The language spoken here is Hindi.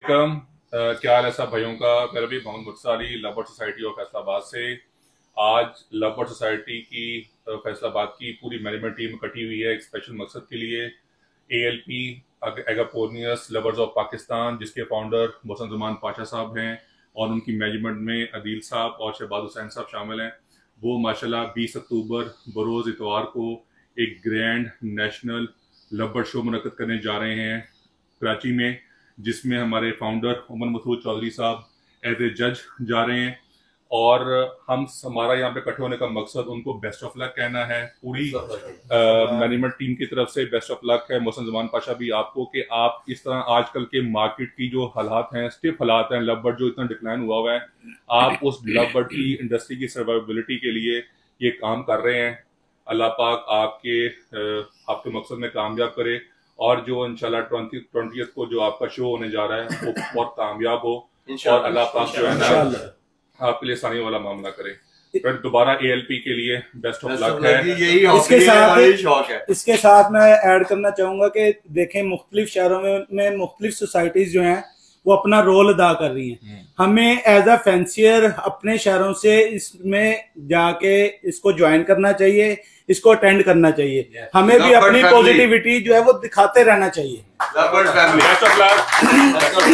क्या हाल है सब भाइयों का। मेरा भी Mohammad Mursali lover society of Faisalabad से। आज लवर सोसाइटी की फैसलाबाद की पूरी मैनेजमेंट टीम इकट्ठी हुई है एक स्पेशल मकसद के लिए। ALP Agapornis lovers of Pakistan, जिसके फाउंडर मोहसन जमान पाशा साहब हैं और उनकी मैनेजमेंट में अदील साहब और शहबाज हुसैन साहब शामिल हैं। वो माशाल्लाह 20 अक्टूबर बरोज़ इतवार को एक ग्रैंड नेशनल लवर शो मुनक़्क़द करने जा रहे हैं कराची में, जिसमें हमारे फाउंडर उमर मसूद चौधरी साहब एज ए जज जा रहे हैं। और हमारा यहाँ पे इकट्ठे होने का मकसद उनको बेस्ट ऑफ लक कहना है। पूरी मैनेजमेंट टीम की तरफ से बेस्ट ऑफ लक है। मोहसन जमान पाशा भी आपको कि आप इस तरह आजकल के मार्केट की जो हालात हैं, स्टिफ हालात हैं, लवर जो इतना डिक्लाइन हुआ है, आप उस लवर की इंडस्ट्री की सर्वाइवेबिलिटी के लिए ये काम कर रहे हैं। अल्लाह पाक आपके मकसद में कामयाब करे और जो इंशाल्लाह 20th को जो आपका शो होने जा रहा है वो बहुत कामयाब हो और अल्लाह पाक जो है ना आपके लिए आसानी वाला मामला करे। फिर दोबारा ALP के लिए बेस्ट ऑफ लक है। इसके साथ मैं ऐड करना चाहूंगा कि देखें मुख्तलिफ शहरों में मुख्तलिफ सोसाइटीज जो हैं वो अपना रोल अदा कर रही हैं। हमें एज अ फैंसियर अपने शहरों से इसमें जाके इसको ज्वाइन करना चाहिए, इसको अटेंड करना चाहिए। हमें भी अपनी पॉजिटिविटी जो है वो दिखाते रहना चाहिए।